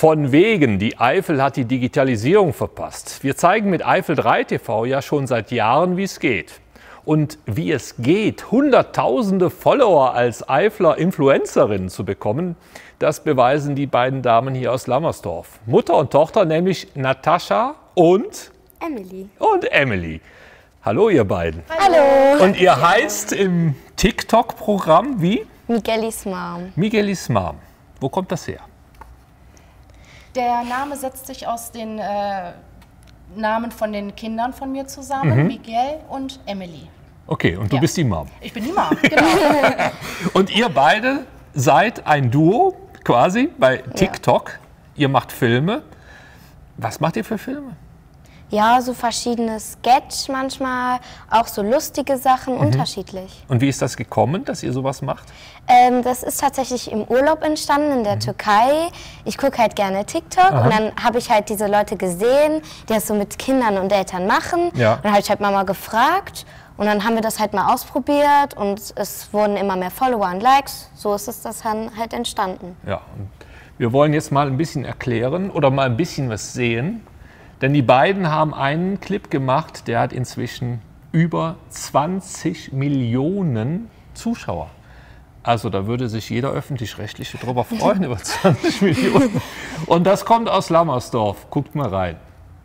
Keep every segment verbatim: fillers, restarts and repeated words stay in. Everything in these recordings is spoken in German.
Von wegen, die Eifel hat die Digitalisierung verpasst. Wir zeigen mit Eifel drei T V ja schon seit Jahren, wie es geht. Und wie es geht, hunderttausende Follower als Eifler Influencerinnen zu bekommen, das beweisen die beiden Damen hier aus Lammersdorf. Mutter und Tochter, nämlich Natascha und Emily. Und Emily. Hallo ihr beiden. Hallo. Und ihr heißt im TikTok-Programm wie? Miguelis Mom. Miguelis Mom. Wo kommt das her? Der Name setzt sich aus den äh, Namen von den Kindern von mir zusammen, mhm. Miguel und Emily. Okay, und du ja. bist die Mom. Ich bin die Mom, genau. Und ihr beide seid ein Duo quasi bei TikTok. Ja. Ihr macht Filme. Was macht ihr für Filme? Ja, so verschiedene Sketch manchmal, auch so lustige Sachen, mhm. unterschiedlich. Und wie ist das gekommen, dass ihr sowas macht? Ähm, das ist tatsächlich im Urlaub entstanden in der mhm. Türkei. Ich gucke halt gerne TikTok. Aha. Und dann habe ich halt diese Leute gesehen, die das so mit Kindern und Eltern machen. Ja. Und dann habe ich halt Mama gefragt und dann haben wir das halt mal ausprobiert und es wurden immer mehr Follower und Likes. So ist es das dann halt entstanden. Ja, und wir wollen jetzt mal ein bisschen erklären oder mal ein bisschen was sehen. Denn die beiden haben einen Clip gemacht, der hat inzwischen über zwanzig Millionen Zuschauer. Also da würde sich jeder Öffentlich-Rechtliche drüber freuen, über zwanzig Millionen. Und das kommt aus Lammersdorf. Guckt mal rein.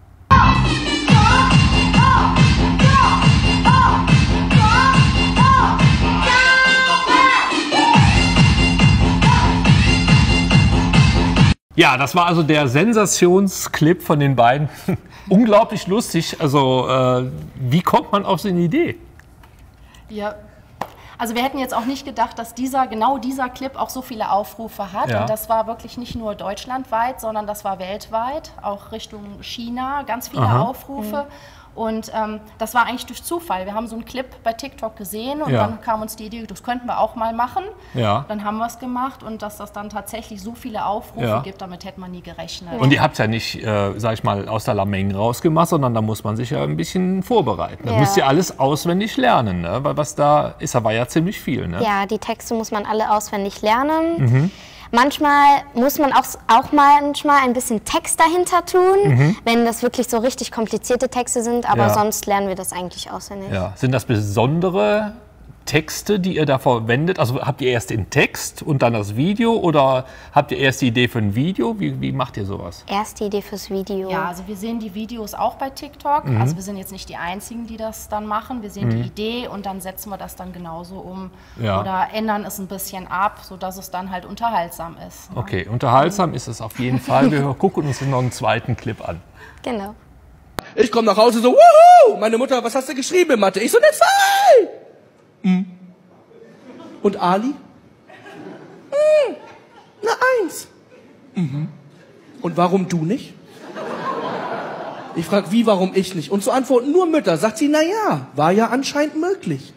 Ja, das war also der Sensationsclip von den beiden. Unglaublich lustig. Also, äh, wie kommt man auf so eine Idee? Ja, also wir hätten jetzt auch nicht gedacht, dass dieser, genau dieser Clip auch so viele Aufrufe hat. Ja. Und das war wirklich nicht nur deutschlandweit, sondern das war weltweit, auch Richtung China, ganz viele Aha. Aufrufe. Mhm. Und ähm, das war eigentlich durch Zufall. Wir haben so einen Clip bei TikTok gesehen und ja. dann kam uns die Idee, das könnten wir auch mal machen. Ja. Dann haben wir es gemacht und dass das dann tatsächlich so viele Aufrufe ja. gibt, damit hätte man nie gerechnet. Und ihr habt ja nicht, äh, sag ich mal, aus der Lameng rausgemacht, sondern da muss man sich ja ein bisschen vorbereiten. Da ja. müsst ihr alles auswendig lernen, ne? Weil was da ist, da war ja ziemlich viel. Ne? Ja, die Texte muss man alle auswendig lernen. Mhm. Manchmal muss man auch, auch manchmal ein bisschen Text dahinter tun, mhm. wenn das wirklich so richtig komplizierte Texte sind, aber ja. sonst lernen wir das eigentlich auswendig. Ja. Sind das besondere Texte, die ihr da verwendet? Also habt ihr erst den Text und dann das Video oder habt ihr erst die Idee für ein Video? Wie, wie macht ihr sowas? Erst die Idee fürs Video. Ja, also wir sehen die Videos auch bei TikTok. Mhm. Also wir sind jetzt nicht die Einzigen, die das dann machen. Wir sehen mhm. die Idee und dann setzen wir das dann genauso um ja. oder ändern es ein bisschen ab, sodass es dann halt unterhaltsam ist. Ne? Okay, unterhaltsam mhm. ist es auf jeden Fall. Wir gucken uns noch einen zweiten Clip an. Genau. Ich komme nach Hause so, wuhu! Meine Mutter, was hast du geschrieben in Mathe? Ich so, eine zwei! Mm. Und Ali? Mm. Eine Eins. Mhm. Und warum du nicht? Ich frage, wie, warum ich nicht? Und zu antworten nur Mütter. Sagt sie, na ja, war ja anscheinend möglich.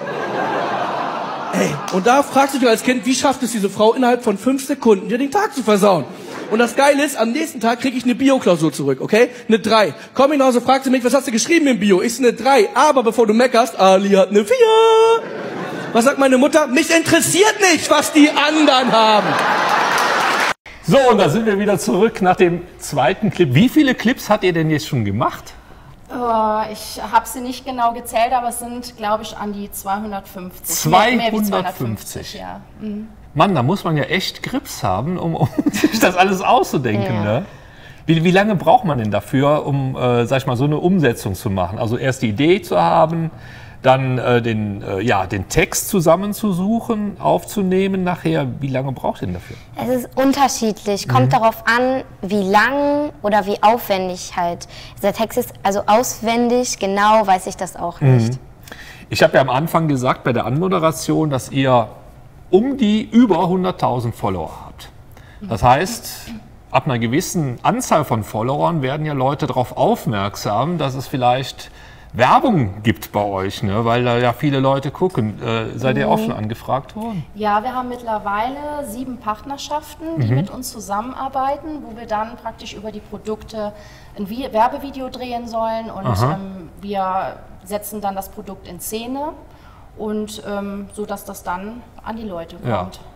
Ey, und da fragst du dich als Kind, wie schafft es diese Frau innerhalb von fünf Sekunden, dir den Tag zu versauen? Und das Geile ist, am nächsten Tag kriege ich eine Bio-Klausur zurück, okay? Eine drei. Komm ich nach Hause, fragt sie mich, was hast du geschrieben im Bio? Ich eine drei. Aber bevor du meckerst, Ali hat eine vier. Was sagt meine Mutter? Mich interessiert nicht, was die anderen haben. So, und da sind wir wieder zurück nach dem zweiten Clip. Wie viele Clips habt ihr denn jetzt schon gemacht? Oh, ich habe sie nicht genau gezählt, aber es sind, glaube ich, an die zweihundertfünfzig. zweihundertfünfzig? Mehr, mehr wie zweihundertfünfzig, ja. Mhm. Mann, da muss man ja echt Grips haben, um, um sich das alles auszudenken. Ja. Ne? Wie, wie lange braucht man denn dafür, um, äh, sag ich mal, so eine Umsetzung zu machen? Also erst die Idee zu haben, dann äh, den, äh, ja, den Text zusammenzusuchen, aufzunehmen nachher. Wie lange braucht ihr denn dafür? Es ist unterschiedlich. Kommt mhm. darauf an, wie lang oder wie aufwendig halt. Der Text ist also auswendig, genau weiß ich das auch nicht. Mhm. Ich habe ja am Anfang gesagt bei der Anmoderation, dass ihr um die über hunderttausend Follower habt. Das heißt, ab einer gewissen Anzahl von Followern werden ja Leute darauf aufmerksam, dass es vielleicht Werbung gibt bei euch, ne? Weil da ja viele Leute gucken. Äh, seid ihr auch schon angefragt worden? Ja, wir haben mittlerweile sieben Partnerschaften, die mhm. mit uns zusammenarbeiten, wo wir dann praktisch über die Produkte ein Werbevideo drehen sollen und ähm, wir setzen dann das Produkt in Szene. Und ähm, so, dass das dann an die Leute kommt. Ja.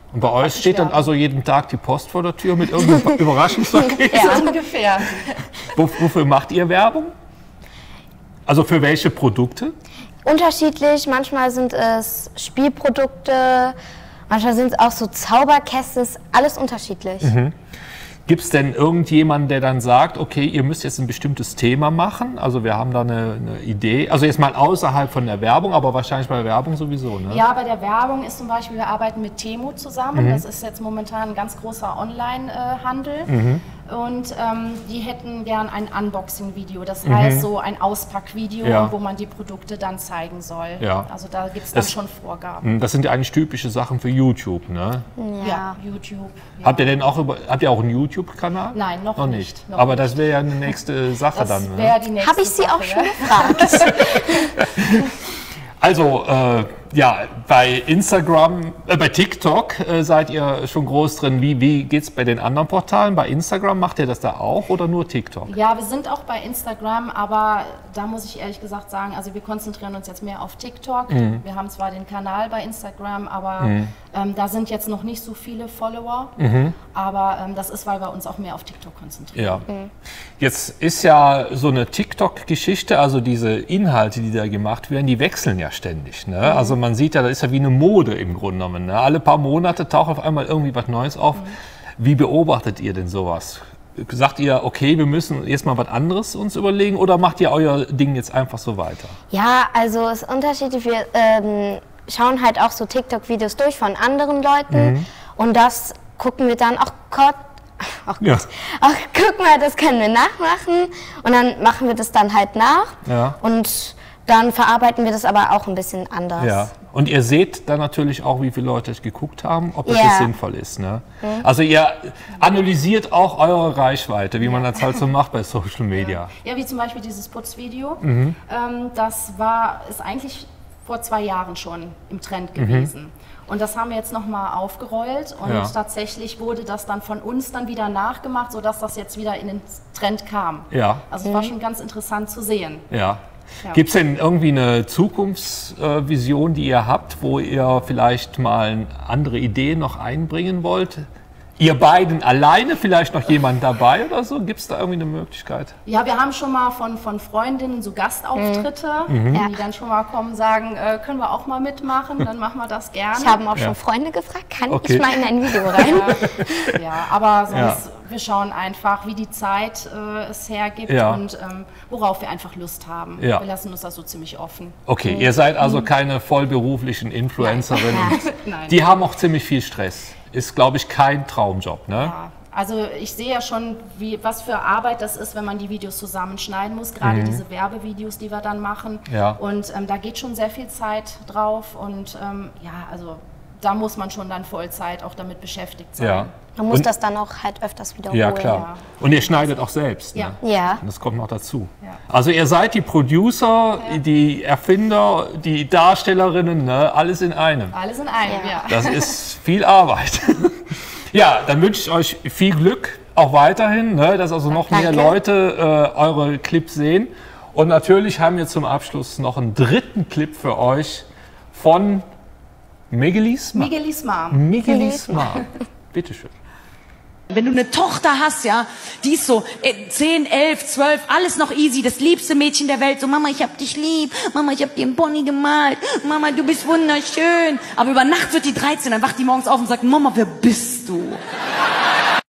Und bei euch steht dann also jeden Tag die Post vor der Tür mit irgendeinem Überraschungspaket? Ja, ungefähr. Wofür macht ihr Werbung? Also für welche Produkte? Unterschiedlich, manchmal sind es Spielprodukte, manchmal sind es auch so Zauberkästen, alles unterschiedlich. Mhm. Gibt es denn irgendjemanden, der dann sagt, okay, ihr müsst jetzt ein bestimmtes Thema machen? Also wir haben da eine, eine Idee, also jetzt mal außerhalb von der Werbung, aber wahrscheinlich bei der Werbung sowieso, ne? Ja, bei der Werbung ist zum Beispiel, wir arbeiten mit Temu zusammen. Mhm. Das ist jetzt momentan ein ganz großer Online-Handel. Mhm. Und ähm, die hätten gern ein Unboxing-Video, das mhm. heißt so ein Auspackvideo, ja. wo man die Produkte dann zeigen soll. Ja. Also da gibt es dann das, schon Vorgaben. Das sind ja eigentlich typische Sachen für YouTube, ne? Ja, ja YouTube. Ja. Habt ihr denn auch über, habt ihr auch einen YouTube-Kanal? Nein, noch, noch nicht. nicht. Noch Aber nicht. das wäre ja eine nächste Sache das dann. Ne? Die nächste Habe ich Sie Sache, auch schon ja? gefragt. Also, äh, ja, bei Instagram, äh, bei TikTok äh, seid ihr schon groß drin. Wie, wie geht es bei den anderen Portalen? Bei Instagram macht ihr das da auch oder nur TikTok? Ja, wir sind auch bei Instagram, aber da muss ich ehrlich gesagt sagen, also wir konzentrieren uns jetzt mehr auf TikTok. Mhm. Wir haben zwar den Kanal bei Instagram, aber mhm. ähm, da sind jetzt noch nicht so viele Follower. Mhm. Aber ähm, das ist, weil wir uns auch mehr auf TikTok konzentrieren. Ja. Mhm. Jetzt ist ja so eine TikTok-Geschichte, also diese Inhalte, die da gemacht werden, die wechseln ja ständig. Ne? Mhm. Also man sieht ja, das ist ja wie eine Mode im Grunde genommen. Ne? Alle paar Monate taucht auf einmal irgendwie was Neues auf. Mhm. Wie beobachtet ihr denn sowas? Sagt ihr, okay, wir müssen jetzt mal was anderes uns überlegen oder macht ihr euer Ding jetzt einfach so weiter? Ja, also es ist unterschiedlich. Wir ähm, schauen halt auch so TikTok-Videos durch von anderen Leuten mhm. und das gucken wir dann auch kurz. Ach, ja. Ach, guck mal, das können wir nachmachen und dann machen wir das dann halt nach ja. und dann verarbeiten wir das aber auch ein bisschen anders. Ja. Und ihr seht dann natürlich auch, wie viele Leute es geguckt haben, ob das ja. jetzt sinnvoll ist. Ne? Mhm. Also ihr analysiert auch eure Reichweite, wie ja. man das halt so macht bei Social Media. Ja, ja wie zum Beispiel dieses Putzvideo. Mhm. Ähm, das war, ist eigentlich vor zwei Jahren schon im Trend gewesen. Mhm. Und das haben wir jetzt nochmal aufgerollt und ja. tatsächlich wurde das dann von uns dann wieder nachgemacht, sodass das jetzt wieder in den Trend kam. Ja. Also es mhm. war schon ganz interessant zu sehen. Ja. Ja. Gibt es denn irgendwie eine Zukunftsvision, die ihr habt, wo ihr vielleicht mal andere Ideen noch einbringen wollt? Ihr beiden alleine, vielleicht noch jemand dabei oder so? Gibt es da irgendwie eine Möglichkeit? Ja, wir haben schon mal von, von Freundinnen so Gastauftritte, mhm. die dann schon mal kommen, sagen, äh, können wir auch mal mitmachen, dann machen wir das gerne. Ich habe auch ja. schon Freunde gefragt, kann okay. ich mal in ein Video rein? Ja, ja aber sonst, ja. wir schauen einfach, wie die Zeit äh, es hergibt ja. und ähm, worauf wir einfach Lust haben. Ja. Wir lassen uns das so ziemlich offen. Okay, mhm. ihr seid also keine vollberuflichen Influencerinnen. Nein. Nein. Die haben auch ziemlich viel Stress. Ist, glaube ich, kein Traumjob, ne? Ja, also ich sehe ja schon, wie, was für Arbeit das ist, wenn man die Videos zusammenschneiden muss, gerade mhm. diese Werbevideos, die wir dann machen. Ja. Und ähm, da geht schon sehr viel Zeit drauf und ähm, ja, also da muss man schon dann Vollzeit auch damit beschäftigt sein. Ja. Man muss und, das dann auch halt öfters wiederholen. Ja, klar. Ja. Und ihr schneidet auch selbst. Ja. Ne? Ja. Und das kommt noch dazu. Ja. Also ihr seid die Producer, ja. die Erfinder, die Darstellerinnen, ne? Alles in einem. Alles in einem, ja. ja. Das ist viel Arbeit. Ja, dann wünsche ich euch viel Glück, auch weiterhin, ne? Dass also noch Danke. mehr Leute äh, eure Clips sehen. Und natürlich haben wir zum Abschluss noch einen dritten Clip für euch von Megelis Mom. Megelis Mom. Megelis Mom. Bitteschön. Wenn du eine Tochter hast, ja, die ist so zehn, elf, zwölf, alles noch easy, das liebste Mädchen der Welt. So, Mama, ich hab dich lieb. Mama, ich hab dir einen Pony gemalt. Mama, du bist wunderschön. Aber über Nacht wird die dreizehn, dann wacht die morgens auf und sagt, Mama, wer bist du?